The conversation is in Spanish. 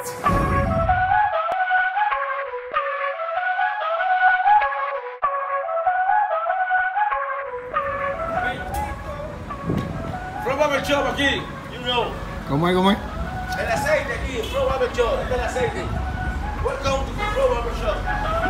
Flow Barber Shop aquí, you know. ¿Cómo es? ¿Cómo es? El aceite aquí, Flow Barber Shop, este es el aceite. Welcome to Flow Barber Shop.